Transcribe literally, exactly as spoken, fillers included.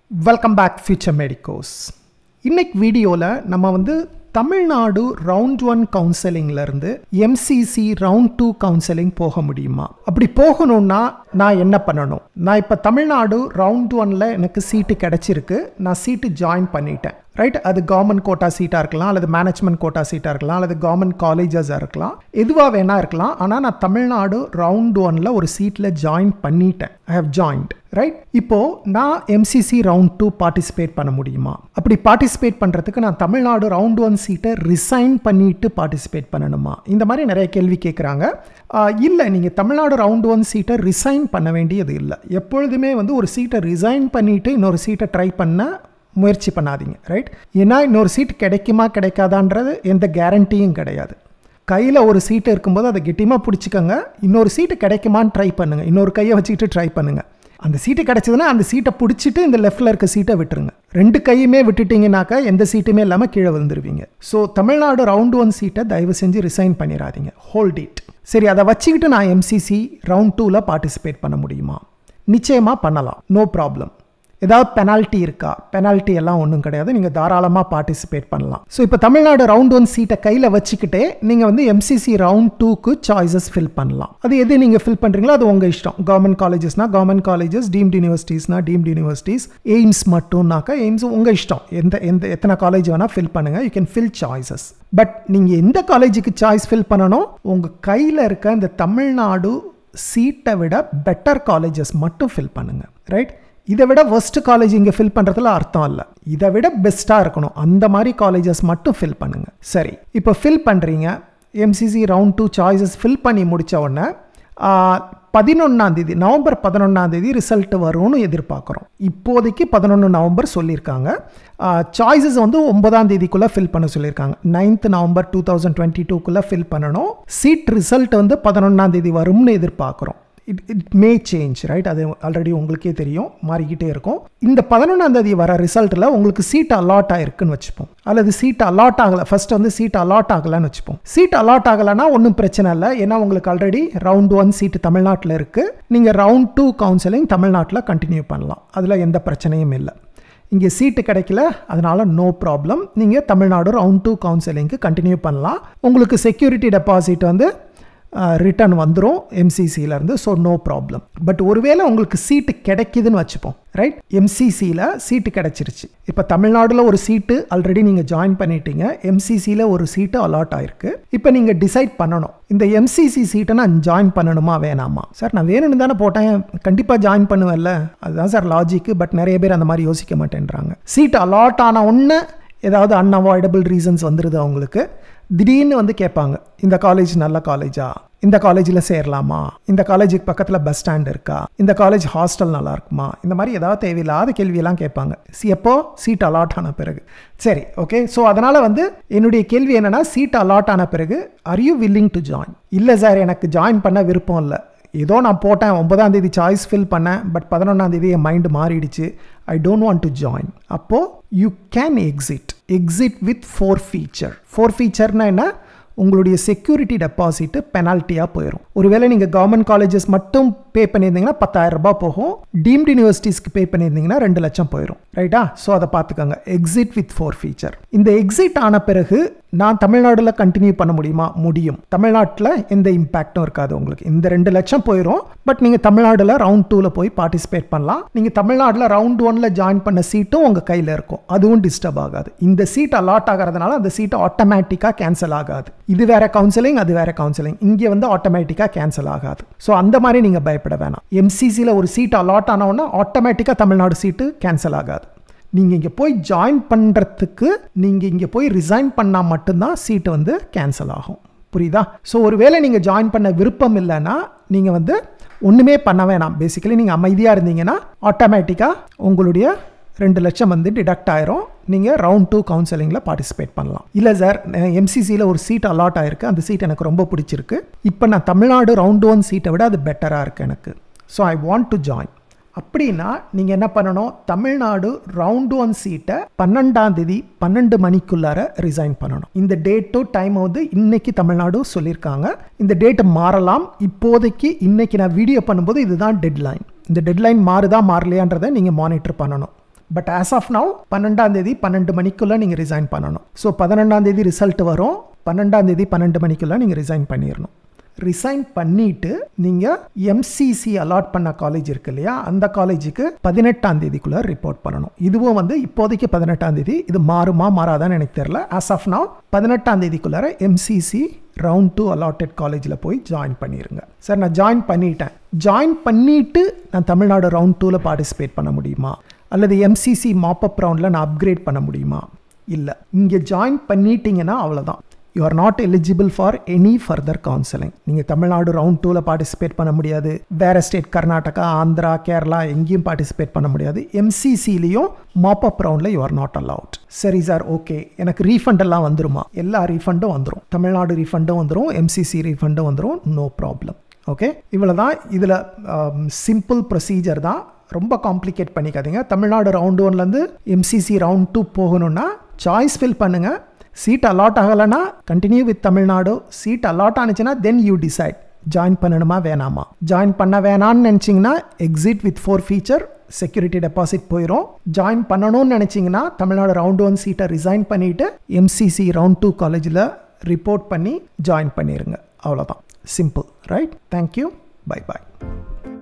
Welcome back Future Medicos. இன்னைக்கு வீடியோல நம்ம வந்து தமிழ்நாடு ரவுண்ட் ஒன் கவுன்சிலிங்ல இருந்து M C C round two counselling போக முடியுமா? அப்படி போகணும்னா நான் என்ன பண்ணணும்? நான் இப்ப தமிழ்நாடு ரவுண்ட் ஒன்ல எனக்கு சீட்டு கிடைச்சிருக்கு. நான் சீட்டு ஜாயின் பண்ணிட்டேன். ரைட், அது கவர்மெண்ட் கோட்டா சீட்டாக இருக்கலாம், அல்லது மேனேஜ்மெண்ட் கோட்டா சீட்டாக இருக்கலாம், அல்லது கவர்மெண்ட் காலேஜஸாக இருக்கலாம், எதுவாக வேணா இருக்கலாம். ஆனால் நான் தமிழ்நாடு ரவுண்ட் ஒன்ல ஒரு சீட்டில் ஜாயின் பண்ணிட்டேன். I have joint. ரைட், இப்போ நான் M C C round two participate பண்ண முடியுமா? அப்படி பார்ட்டிசிபேட் பண்ணுறதுக்கு நான் தமிழ்நாடு ரவுண்ட் ஒன் சீட்டை ரிசைன் பண்ணிட்டு பார்ட்டிசிபேட் பண்ணணுமா? இந்த மாதிரி நிறைய கேள்வி கேட்குறாங்க. இல்லை, நீங்கள் தமிழ்நாடு ரவுண்ட் ஒன் சீட்டை ரிசைன் பண்ண வேண்டியது இல்லை. எப்பொழுதுமே வந்து ஒரு சீட்டை ரிசைன் பண்ணிவிட்டு இன்னொரு சீட்டை ட்ரை பண்ண முயற்சி பண்ணாதீங்க. ரைட், ஏன்னா இன்னொரு சீட் கிடைக்குமா கிடைக்காதான்றது எந்த கேரண்டியும் கிடையாது. கையில் ஒரு சீட்டு இருக்கும்போது அதை கெட்டியமாக பிடிச்சிக்கோங்க. இன்னொரு சீட்டு கிடைக்குமான்னு ட்ரை பண்ணுங்கள். இன்னொரு கையை வச்சுக்கிட்டு ட்ரை பண்ணுங்கள். அந்த சீட்டு கிடைச்சதுன்னா அந்த சீட்டை பிடிச்சிட்டு இந்த லெஃப்டில் இருக்க சீட்டை விட்டுருங்க. ரெண்டு கையுமே விட்டுட்டிங்கனாக்கா எந்த சீட்டுமே இல்லாமல் கீழே விழுந்துருவீங்க. ஸோ தமிழ்நாடு ரவுண்ட் ஒன் சீட்டை தயவு செஞ்சு ரிசைன் பண்ணிடாதீங்க. Hold it. சரி, அதை வச்சுக்கிட்டு நான் M C C ரவுண்ட் டூவில் பார்ட்டிசிபேட் பண்ண முடியுமா? நிச்சயமாக பண்ணலாம். No problem. ஏதாவது பெனால்ட்டி இருக்கா? பெனால்ட்டி எல்லாம் ஒன்றும் கிடையாது. நீங்கள் தாராளமாக பார்ட்டிசிபேட் பண்ணலாம். ஸோ இப்போ தமிழ்நாடு ரவுண்ட் ஒன் சீட்டை கையில் வச்சுக்கிட்டே நீங்கள் வந்து M C C ரவுண்ட் டூக்கு சாய்ஸஸ் ஃபில் பண்ணலாம். அது எது நீங்கள் ஃபில் பண்ணுறீங்களோ அது உங்கள் இஷ்டம். கவர்மெண்ட் காலேஜஸ்னா கவர்மெண்ட் காலேஜஸ், டீம்டு யூனிவர்சிட்டிஸ்னா டீம்டு யூனிவர்சிட்டிஸ், எய்ம்ஸ் மட்டும்னாக்கா எய்ம்ஸ் உங்கள் இஷ்டம். எந்த எந்த எத்தனை காலேஜ் வேணால் ஃபில் பண்ணுங்கள். You can fill choices. But நீங்கள் எந்த காலேஜுக்கு சாய்ஸ் ஃபில் பண்ணணும்? உங்கள் கையில் இருக்க இந்த தமிழ்நாடு சீட்டை விட பெட்டர் காலேஜஸ் மட்டும் ஃபில் பண்ணுங்கள். ரைட், இதை விட ஒர்ஸ்ட் காலேஜ் இங்கே ஃபில் பண்ணுறதுல அர்த்தம் இல்லை. இதை விட பெஸ்ட்டாக இருக்கணும். அந்த மாதிரி காலேஜஸ் மட்டும் ஃபில் பண்ணுங்கள். சரி, இப்போ ஃபில் பண்ணுறீங்க. M C C round two choices fill பண்ணி முடித்த உடனே பதினொன்றாந்தேதி நவம்பர் பதினொன்றாந்தேதி ரிசல்ட் வரும்னு எதிர்பார்க்குறோம். இப்போதைக்கு பதினொன்று நவம்பர் சொல்லியிருக்காங்க. சாய்ஸஸ் வந்து ஒன்பதாம் தேதிக்குள்ளே ஃபில் பண்ண சொல்லியிருக்காங்க. Ninth November two thousand twenty டூக்குள்ளே ஃபில் பண்ணணும். சீட் ரிசல்ட் வந்து பதினொன்றாம் தேதி வரும்னு எதிர்பார்க்குறோம். It it may change. Right, அது ஆல்ரெடி உங்களுக்கே தெரியும், மாறிக்கிட்டே இருக்கும். இந்த பதினொன்றாம் தேதி வர ரிசல்ட்டில் உங்களுக்கு சீட் அலாட் ஆகிருக்குன்னு வச்சுப்போம், அல்லது சீட் அலாட் ஆகலை. ஃபர்ஸ்ட் வந்து சீட் அலாட் ஆகலைன்னு வச்சுப்போம். சீட் அலாட் ஆகலைன்னா ஒன்றும் பிரச்சனை இல்லை. ஏன்னா உங்களுக்கு ஆல்ரெடி ரவுண்ட் ஒன் சீட்டு தமிழ்நாட்டில் இருக்குது. நீங்கள் ரவுண்ட் டூ கவுன்சிலிங் தமிழ்நாட்டில் கண்டினியூ பண்ணலாம். அதில் எந்த பிரச்சனையும் இல்லை. இங்கே சீட்டு கிடைக்கல, அதனால் நோ ப்ராப்ளம். நீங்கள் தமிழ்நாடு ரவுண்ட் டூ கவுன்சிலிங்க்கு கண்டினியூ பண்ணலாம். உங்களுக்கு செக்யூரிட்டி டெபாசிட் வந்து ரிட்டர்ன் வந்துடும் M C Cலேருந்து. So no problem. பட் ஒருவேளை உங்களுக்கு சீட்டு கிடைக்குதுன்னு வச்சுப்போம். ரைட், M C Cயில் சீட்டு கிடைச்சிருச்சு. இப்போ தமிழ்நாடுல ஒரு சீட்டு ஆல்ரெடி நீங்கள் ஜாயின் பண்ணிட்டீங்க. M C Cயில் ஒரு சீட்டு அலாட் ஆயிருக்கு. இப்போ நீங்கள் டிசைட் பண்ணணும், இந்த M C C சீட்டை நான் ஜாயின் பண்ணணுமா வேணாமா? சார், நான் வேணும்னு தானே போட்டேன், கண்டிப்பாக ஜாயின் பண்ணுவேன்ல. அதுதான் சார் லாஜிக்கு. பட் நிறைய பேர் அந்த மாதிரி யோசிக்க மாட்டேன்றாங்க. சீட் அலாட் ஆன ஒன்று ஏதாவது அன்அவாய்டபிள் ரீசன்ஸ் வந்துடுது அவங்களுக்கு. திடீர்னு வந்து கேட்பாங்க, இந்த காலேஜ் நல்ல காலேஜா, இந்த காலேஜில் சேரலாமா, இந்த காலேஜுக்கு பக்கத்தில் பஸ் ஸ்டாண்ட் இருக்கா, இந்த காலேஜ் ஹாஸ்டல் நல்லா இருக்குமா, இந்த மாதிரி ஏதாவது தேவையில்லாத கேள்வியெல்லாம் கேட்பாங்க. எப்போ? சீட் அலாட் ஆன பிறகு. சரி, ஓகே. ஸோ அதனால் வந்து என்னுடைய கேள்வி என்னென்னா, சீட் அலாட் ஆன பிறகு are you willing to join? இல்லை சார், எனக்கு ஜாயின் பண்ண விருப்பம் இல்லை. ஏதோ நான் போட்டேன், ஒன்பதாம் தேதி சாய்ஸ் ஃபில் பண்ணேன், பட் பதினொன்றாம் தேதி என் மைண்டு மாறிடுச்சு, I don't want to join. அப்போ you can exit. Exit with forfeiture. ஃபோர் ஃபீச்சர்னா என்ன? உங்களுடைய செக்யூரிட்டி டெபாசிட்டு பெனால்ட்டியாக போயிடும். ஒருவேளை நீங்கள் கவர்மெண்ட் காலேஜஸ் மட்டும் பே பண்ணியிருந்தீங்கன்னா பத்தாயிரம் ரூபாய் போகும். டீம்டு யூனிவர்சிட்டிஸ்க்கு பே பண்ணியிருந்தீங்கன்னா ரெண்டு லட்சம் போயிடும். ரைட்டா? ஸோ அதை பார்த்துக்கோங்க. Exit with forfeiture. இந்த எக்ஸிட் ஆன பிறகு நான் தமிழ்நாட்டில் கண்டினியூ பண்ண முடியுமா? முடியும். தமிழ்நாட்டில் எந்த இம்பேக்டும் இருக்காது உங்களுக்கு. இந்த ரெண்டு லட்சம் போயிடும். பட் நீங்கள் தமிழ்நாட்டில் ரவுண்ட் டூவில் போய் பார்ட்டிசிபேட் பண்ணலாம். நீங்கள் தமிழ்நாட்டில் ரவுண்ட் ஒன்ல ஜாயின் பண்ண சீட்டும் உங்கள் கையில் இருக்கும். அதுவும் டிஸ்டர்ப் ஆகாது. இந்த சீட் அலாட் ஆகிறதுனால அந்த சீட் ஆட்டோமேட்டிக்காக கேன்சல் ஆகாது. இது வேற கவுன்சிலிங், அது வேற கவுன்சிலிங். இங்கே வந்து ஆட்டோமேட்டிக்காக கேன்சல் ஆகாது. ஸோ அந்த மாதிரி நீங்கள் பயப்பட வேணாம். M C Cயில் ஒரு சீட் அலாட் ஆனவுடனே ஆட்டோமேட்டிக்காக தமிழ்நாடு சீட்டு கேன்சல் ஆகாது. நீங்கள் இங்கே போய் ஜாயின் பண்ணுறதுக்கு நீங்கள் இங்கே போய் ரிசைன் பண்ணால் மட்டும்தான் சீட்டு வந்து கேன்சல் ஆகும். புரியுதா? ஸோ ஒருவேளை நீங்கள் ஜாயின் பண்ண விருப்பம் இல்லைன்னா நீங்கள் வந்து ஒன்றுமே பண்ண வேணாம். பேசிக்கலி நீங்கள் அமைதியாக இருந்தீங்கன்னா ஆட்டோமேட்டிக்காக உங்களுடைய ரெண்டு லட்சம் வந்து டிடக்ட் ஆயிரும். நீங்கள் ரவுண்ட் டூ கவுன்சிலிங்கில் பார்ட்டிசிபேட் பண்ணலாம். இல்லை சார், M C Cயில் ஒரு சீட் அலாட் ஆயிருக்கு, அந்த சீட் எனக்கு ரொம்ப பிடிச்சிருக்கு, இப்போ நான் தமிழ்நாடு ரவுண்ட் ஒன் சீட்டை விட அது பெட்டராக இருக்குது எனக்கு, so I want to join. அப்படின்னா நீங்கள் என்ன பண்ணணும்? தமிழ்நாடு ரவுண்ட் ஒன் சீட்டை பன்னெண்டாம் தேதி பன்னெண்டு மணிக்குள்ளார ரிசைன் பண்ணணும். இந்த டேட்டோ டைம் வந்து இன்னைக்கு தமிழ்நாடு சொல்லியிருக்காங்க. இந்த டேட் மாறலாம். இப்போதைக்கு இன்னைக்கு நான் வீடியோ பண்ணும்போது இதுதான் டெட்லைன். இந்த டெட்லைன் மாறுதா மாறலையான்றதை நீங்கள் மானிட்டர் பண்ணணும். பட் ஆஸ் ஆஃப் நவ் பன்னெண்டாம் தேதி பன்னெண்டு மணிக்குள்ளே நீங்கள் ரிசைன் பண்ணணும். ஸோ பதினொன்றாம் தேதி ரிசல்ட் வரும், பன்னெண்டாம் தேதி பன்னெண்டு மணிக்குள்ளே நீங்கள் ரிசைன் பண்ணிடணும். ரிசைன் பண்ணிட்டு நீங்கள் எம்சிசி அலாட் பண்ண காலேஜ் இருக்கு இல்லையா, அந்த காலேஜுக்கு பதினெட்டாம் தேதிக்குள்ளே ரிப்போர்ட் பண்ணணும். இதுவும் வந்து இப்போதைக்கு பதினெட்டாம் தேதி, இது மாறுமா மாறாதான்னு எனக்கு தெரியல. ஆஸ் ஆஃப் நவ் பதினெட்டாம் தேதிக்குள்ளார எம்சிசி ரவுண்ட் டூ allotted காலேஜில் போய் ஜாயின் பண்ணிடுங்க. சார் நான் ஜாயின் பண்ணிட்டேன், ஜாயின் பண்ணிவிட்டு நான் தமிழ்நாடு ரவுண்ட் டூவில் பார்ட்டிசிபேட் பண்ண முடியுமா, அல்லது எம்சிசி மாப்பப் ரவுண்டில் நான் அப்கிரேட் பண்ண முடியுமா? இல்லை, இங்கே ஜாயின் பண்ணிட்டீங்கன்னா அவ்வளோதான். You are not eligible for any further counselling. நீங்கள் தமிழ்நாடு ரவுண்ட் டூவில் பார்ட்டிசிபேட் பண்ண முடியாது, வேறு ஸ்டேட் கர்நாடகா, ஆந்திரா, கேரளா எங்கேயும் பார்ட்டிசிபேட் பண்ண முடியாது. எம்சிசிலையும் மாப்பப் ரவுண்டில் யூ ஆர் நாட் அலவுட். சரி சார், ஓகே, எனக்கு ரீஃபண்ட் எல்லாம் வந்துருமா? எல்லா ரீஃபண்டும் வந்துடும். தமிழ்நாடு ரீஃபண்டும் வந்துடும், எம்சிசி ரீஃபண்டும் வந்துடும், நோ ப்ராப்ளம். ஓகே, இவ்வளோ தான். இதில் சிம்பிள் ப்ரொசீஜர் தான், ரொம்ப காம்ப்ளிகேட் பண்ணிக்காதீங்க. தமிழ்நாடு ரவுண்ட் ஒன்லேருந்து எம்சிசி ரவுண்ட் டூ போகணுன்னா சாய்ஸ் ஃபில் பண்ணுங்கள். சீட் அலாட் ஆகலைன்னா continue with Tamil Nadu. Seat allot ஆனிச்சுன்னா தென் யூ டிசைட் ஜாயின் பண்ணணுமா வேணாமா. ஜாயின் பண்ண வேணான்னு நினச்சிங்கன்னா exit with forfeiture, security deposit போயிடும். ஜாயின் பண்ணணும்னு நினச்சிங்கன்னா தமிழ்நாடு ரவுண்ட் ஒன் சீட்டை ரிசைன் பண்ணிவிட்டு எம்சிசி ரவுண்ட் டூ காலேஜில் ரிப்போர்ட் பண்ணி ஜாயின் பண்ணிடுங்க. அவ்வளோதான், சிம்பிள், ரைட்? தேங்க்யூ, பை பாய்.